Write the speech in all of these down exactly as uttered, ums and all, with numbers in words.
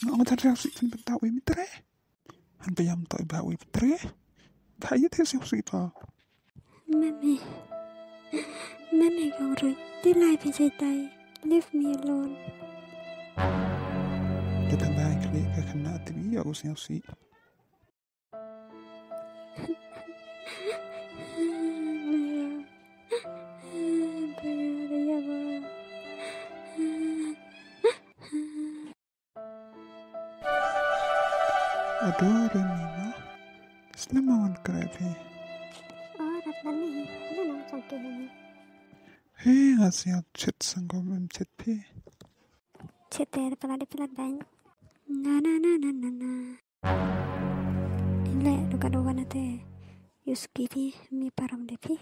ông thật ra sự tình tao với mít ré hắn bây giờ tội bà với mít ré thấy thế sao sự tao Mami Mami gong rồi đi lại với dây tay leave me alone kita baik kali ke kena tibi aku siap sih aduh Remy Selamat kerja. Oh, Ratnani, ano nang sangke ni? Hey, ngasih chat sanggom em chat pi. Chat eh, pala di pala bang. Na na na na na na. Ile, duka duka nate. Yuski pi, mi param de pi.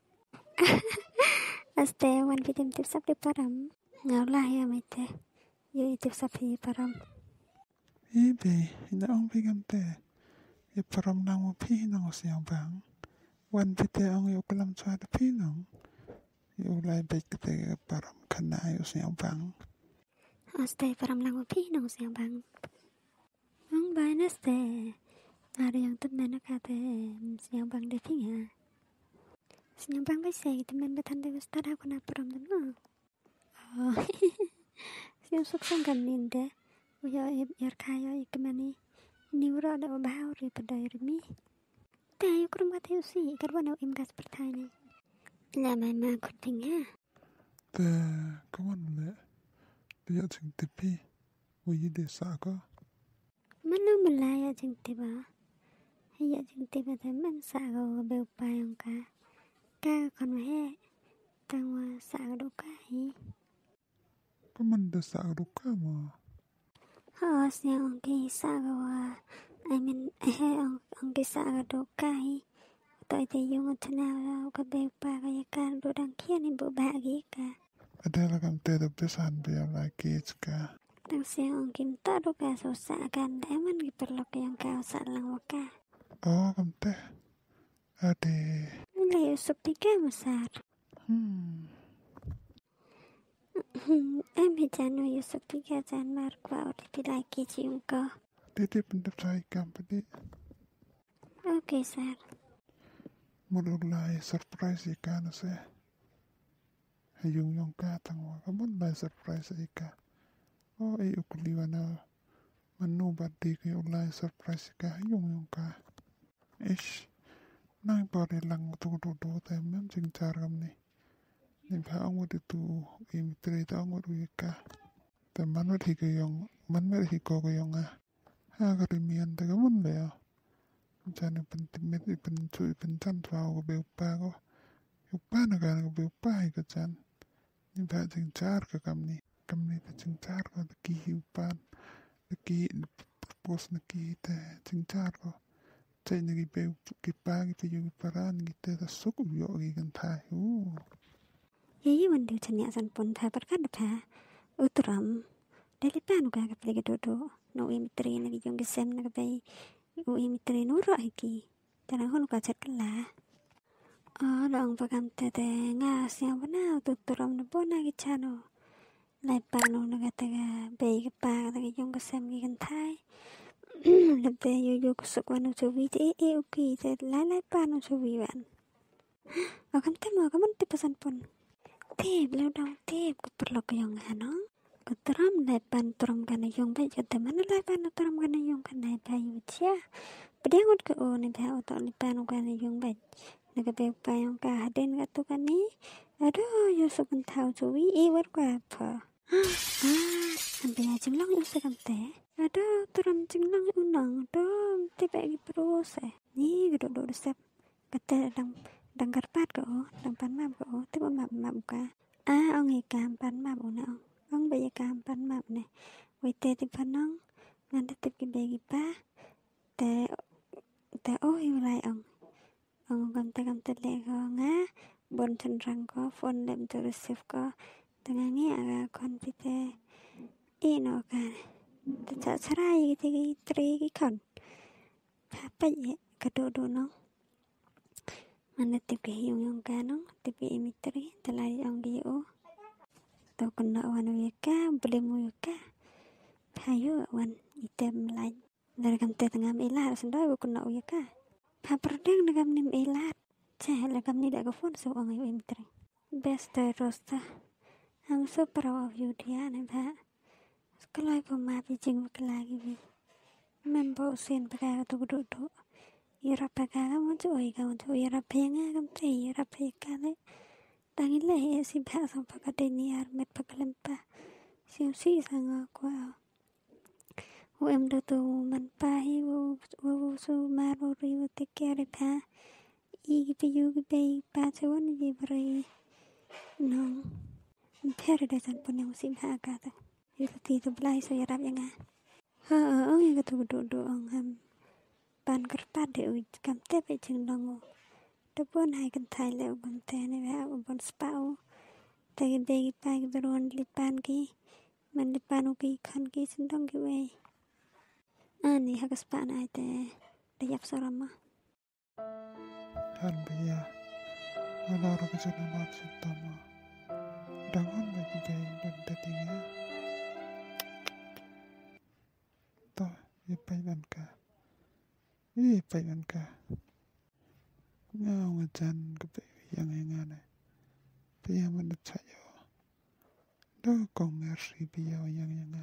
Aste, wan pi tim tip sap di param. Ngau lah ya mite. Yu tip sap di param. Ibe, ina ong pi gamte. Ya param nang pi nang siang bang. Wan pi te ong yu kelam chua de pi nang. Yu lai baik te param kana yu siang bang. Aste, param nang pi nang siang bang. Ang bain aste. Ada yang temen kate siang bang de pi ya. Siang bang bai say temen betan de ustad aku na param de no. Oh. Siang suk sang kan ninde. Uya yar kaya ikmani. Niura ada obau ri padai rimi. Tayo kurum kata usi karwana im gas pertanyaan. Lama ma kutingnya. Te kawan le. Dia jeng tepi. Uyi desa ko. Mana mulai jeng tiba. Hiya jeng tiba teman sago beu payong ka. Ka kon he. Tangwa sago doka hi. Kaman desa ruka mo. Oh, siang ongki sago wa. I mean, eh, ongki sago doka hi. Tôi thì dùng một thế nào có bèo pa cái can đồ đăng kia nên bộ bạ gì cả. Ada lah kam te dap desan biar lagi ka. Đang xem ông kim ta đồ cả số xạ can để mình cái perlok yang kau xạ lang waka. Oh, kam te. Ade. Lấy usuk tiga besar. Hmm. Em thì chán nuôi usuk tiga chán mar qua ở đi lagi cium ko. Dede pendap saya kam pedi. Oke sar. Mulai surprise ikan se. Hayung yung ka tangwa kamun lai surprise ika. Oh, ay ukuliwana. Manu badi kayo ulay surprise ika hayung yung ka. Ish. Nang bari lang tududu tayo mem sing chargam ni. Nimba ang wadi tu imitri ta ang wadi ika. Ta man wadi kayong man wadi ko kayong ah. Ha karimian ta kamun leo. Jangan pentimit ipen cu ipen can tuau ko beupa ko. Yupa na ka na beupa ko can. Ni ba jing car ka kamni. Kamni ta jing car ko ta ki yupan. Ta ki pos na ki ta jing car ko. Chay na ki beu ki pa ki pa yu paran ki ta ta suk uyo ki kan thai. Uh. Yeye wandu chanya san pun tha perkan tha. Utram. Dali panu ka ka plege dodo. No imitri na ki jong gesem na ka bai. U imitri no ro iki. Tanang hon ka chat kala. Oh, long pagam tete nga siang bana tuturam na bona ki chano. Lai panu na ka taga bai ka pa ka taga jong gesem ki kan thai. Lebte yu yu kusuk wanu chubi te e e uki te lai lai panu chubi wan. Akam te mo kaman te pesan pun. Tep lau dong tep ku perlu ke yang ano. Kuteram lai pan turam kana yung bai jata mana lai pan turam kana yung kana bai ucia. Pediangut ke o ni bai otak lai pan kana yung bai. Naga bai payong ka haden ka tu kani. Aduh yusuk pentau cuwi i war kwa apa. Ah, ambil aja lang yusuk kante. Aduh turam jinglang unang. Aduh tiba lagi terus eh. Ni gedok-gedok resep. Kata dang dang karpat ke o. Dang pan map ke o. Tiba map map ka. Ah, ông ấy cam pan map o na ông. Ông bây giờ cam pan map này. Vậy tê thì pan ông. Ngăn tiếp cái bagi pa. Tê tê ô hiu lại ông. Ông cầm tay cầm tay lẹ ko nga. Bon chân răng ko. Phone lem tu receive ko. Tengah nghe aga kon pite. I no ka. Tê chả sarai cái cái tri cái con. Papa ye. Kadodo no. Mana tiếp cái hiu yung ka no. Tiếp cái imitri. Talay ông gi o. Tau kena wanu yaka. Boleh mu yaka. hayo wan item lain dari kam te tengam ilar sendai ko kuna uya ka pa perdeng negam nim ilar cah legam ni dak phone so ang ayo imitre best rosta am so proud of you dia ne ba sekolah ko ma bi jing lagi bi membo sen pakai tu duduk duduk ira pakai kamu tu oi kamu tu ira penga kamu tu ira pekale tangi le si ba so pakai deni ar met pakai lempa si si sanga ko u em do tu man pa hi u u su ma ro ri u te kere pa i gi yu gi be pa tu wan ji bri no pere de san pun yang si ba ka ta itu ti tu blai so ya rap yang a ha oh yang tu du du ong ham ban kerpat de u kam te pe ching dong u de pun hai kan thai le u bon te ne ba u bon spa u te gi be gi pa gi beron lipan ki man lipan u ki khan ki sin dong ki we ani hagas pa na te de yap sorama Han biya wala ro ka jana mat sitama dangon bagi be dan datinga to ye pai ban ka ye pai ban ka ngao ngajan ke be yang ngane biya man de chayo do kong merci biya yang yang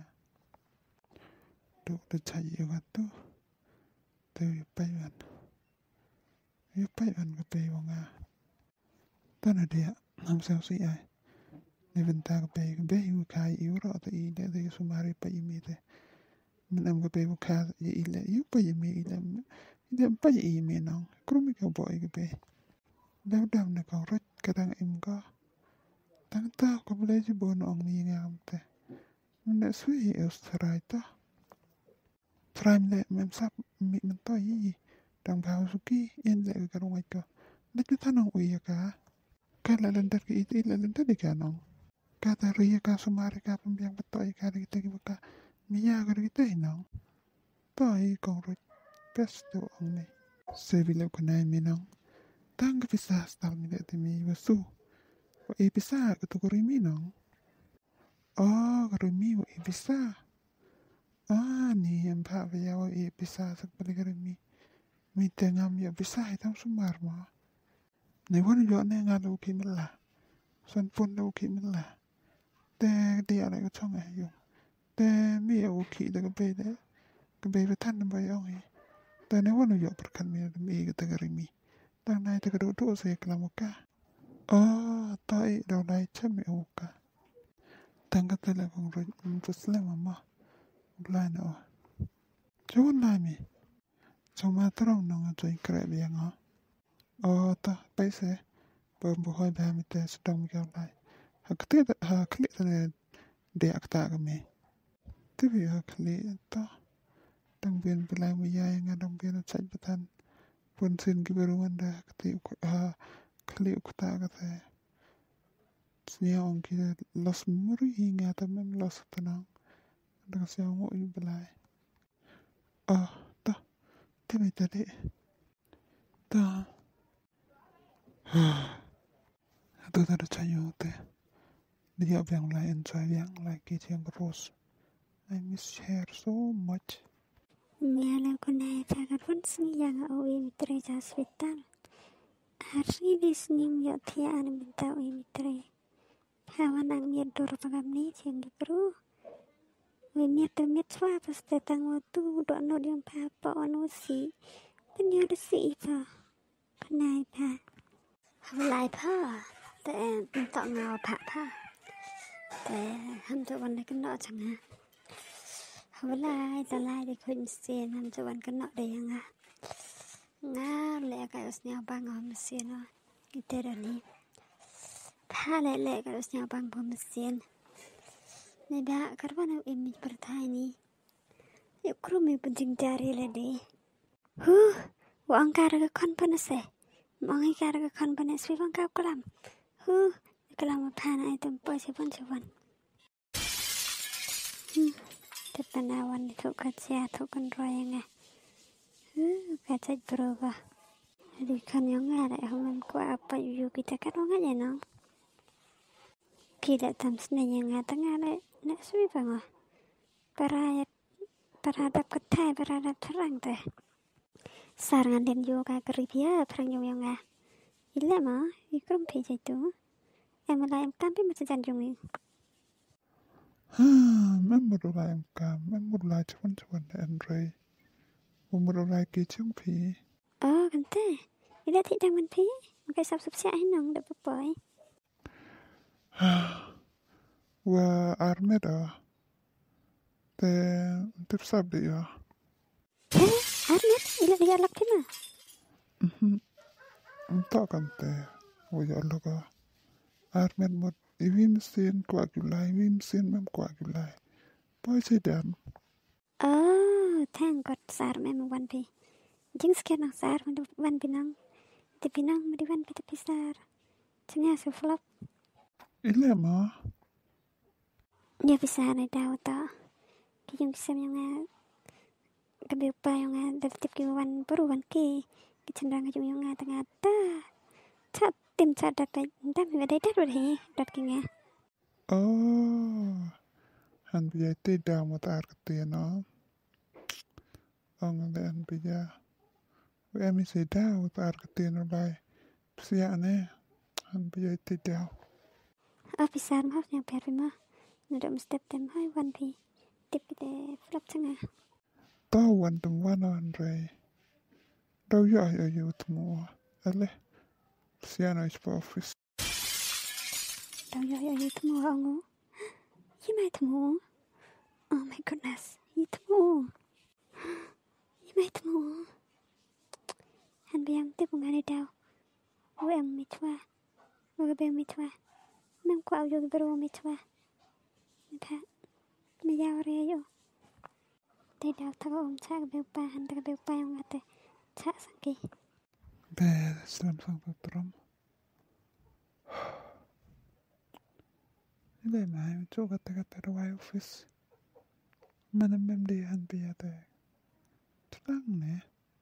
do de chayo ga to te ye pai ban ye pai ban ke be wanga tana dia nam sao si ai ni venta ke be ke be yu kai yu ro te i de de sumari pa i mi te menam ke be ka ye ile yu pa i mi ile ile pa i mi nong krumi ke boy ke be daw daw na ka rot kadang im ka tang ta ko bele ji bon ong ni ngam te na sui e strai ta prime le mem sap mi men to yi dang ba su ki in le ka ro ngai ka na tu tanong u ya ka ka la lan dar ki i la lan dar ka nong ka ta ri ka sumari ka pembiang betoi ka ri te ki ka mi ya ka ri te nong to i ko ro pes to ong ni se vi le ko nai mi nong tang ka pisa stal mi le te mi wa su wa e pisa ka to ko ri mi nong oh ka ri mi wa e pisa ah ni em pa va ya wa e pisa sak bali ka ri mi mi te ngam ya pisa i tam sumar ma ne won yo ne nga lo ki mi la san pun lo ki mi la te dia la ko chong ai yo te mi o ki da ka be de ka be ba tan ba yo ngi te ne won yo per kan mi mi ka ta ka ri mi tang nai ta ka do do se kla mo ka oh tai do nai che mi o ka tang ka te la ko ro tu sle ma ma bla no chon nai mi so ma trong no nga choi kre bi nga oh ta pai se bo bo hoi ba mi te stong ka lai ha kte ha kli ta ne de akta ka me ti bi ha kli ta tang bien belai mu ya nga dong bien chai batan pun sin ki beru anda kti ha kli ukta ka te snia on ki los muri nga ta mem los ta nang da sia ngo i belai ah ta ti mi ta de ta tu ta da chayo te dia biang lai enjoy biang lai ki chiang rose I miss her so much miala ko na tagar pun sni yang o imitre ja hospital hari dis nim yo tia an minta o imitre hawan ang miet dor pagam ni chiang gibru we miet to miet swa pas te tang o tu do no diam pa pa ono si penyo de si pa kanai pa lai pa te to ngao pa pa te ham to wan le kan no chang ha lai ta lai de khun sen ham to wan kan no de yang ha nga le ka usnya bang om sen no itera ni pa le le ka usnya bang bom sen ne da karban im per thai ni yo krumi penjing jari le de hu wa angkara ka kon pa na se mangai kara ka kon pa na swi bang ka kalam hu kalam pa na ai tem pa se pon se wan te panawan itu kacia tu kan royanga hu kaca broga di kan yang ada hom ko apa yu kita kan orang aja no kita tam sene yang ada ngale na sui bang parayat terhadap ketai berhadap terang teh. Sarangan dan yoga keripia perang yung yung ah. Ila ma, ikrum pija itu. Emala em kampi macam janjungi. Ha, memberulai em kam, memberulai cuman-cuman Andre. Memberulai kicung pi. Oh, kante. Ila tidak man pi. Makai sab-sab siya hinong da pupoy. Wa armeda. Te tipsab dia. Eh, Arnet, ila dia lak kina. Mhm. Entah kante. Wa loga. Armed mod iwi mesin coagulai, iwi mesin mem coagulai. Boy sedam. Oh, thank God sar mem wan pi. Jing sekian nang sar madu wan pinang. Di pinang madu wan pi tepi sar. Cengah su flop. Ile ma. Dia bisa na daw ta. Kiyong kisam yung nga gabi pa yung nga dalatip ki wan puru wan ki. Kicandang yung yung nga tanga ta. Chat tim chat dat pa. Dami ba day dat wadi dat ki nga. Oh. Han bija tidak mot arkti no. Ang han bija. Emi seda mot arkti no lai. Sia ne. Han bija tidak. Oh pisar maaf yang per pi ma. Nudam step tem hai wan pi. Tip kita flop cengah. Tau wan tum wan Andre. Tau ya ya ya temu. Ale. Sia no ispa office. Tau ya ya itu mau angu. Yimai temu. Oh my goodness. Itu. Yimai temu. Han biang tip ngani daw. Wo em mitwa. Wo be mitwa. Mem ko audio bero mitwa. Ka. Mi yaw re yo. Te daw ta om cha be pa han ta be pa yang ate. Cha sangki. Be selam sang patrom. Ile mai cho kata kata rawai office. Mana mem di han bija te. Tenang ne.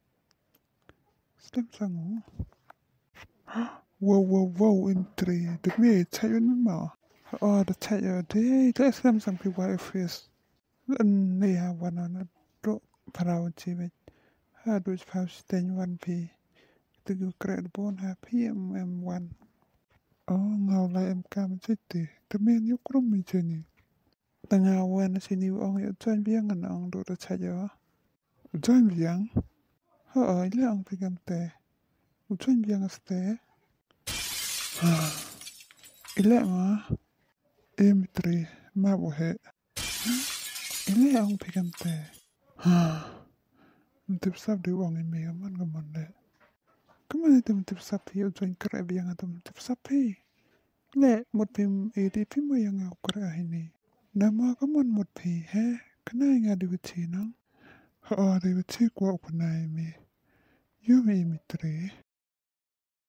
Selam sangu. Wow wow wow intri. Demi cayon mama. Oh, the cayon deh. Itu selam sang pi wi office. Ni ha wana na do parau cimet. Ha do paus ten one pi. Itu kred bon ha P M M one. Oh, ngau lai em kam citi. Temen yuk rum mi jeni. Tengah wan sini ong yuk join biang an ong do the cayo. Join biang. Ha, ile ong pigam te. Join biang ste. Ile ma. Emitri ma bohe. Ile ong pigam te. Ha. Mentip sab di ong imi aman gaman le. Kemana itu mentip sab yuk join kere biang atau mentip sab hi. Le, một phim ấy đi phim mới yang aku kira ini. Nama kamu một phim he, kena yang ada uci nang. Ha ada uci kuat kena ini. Yo mi mitri.